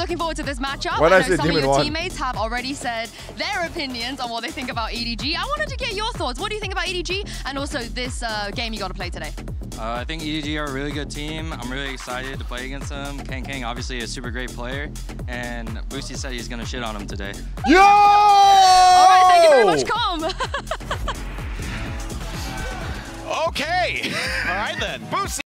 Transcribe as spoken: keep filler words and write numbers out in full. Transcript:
looking forward to this matchup. What I I know say some of Demon your won. teammates have already said their opinions on what they think about E D G. I wanted to get your thoughts. What do you think about E D G and also this uh, game you got to play today? Uh, I think E D G are a really good team. I'm really excited to play against them. Kang Kang, obviously a super great player, and Boosty said he's gonna shit on him today. Yo! All right, thank you very much, Com. Okay. All right then. Boosty.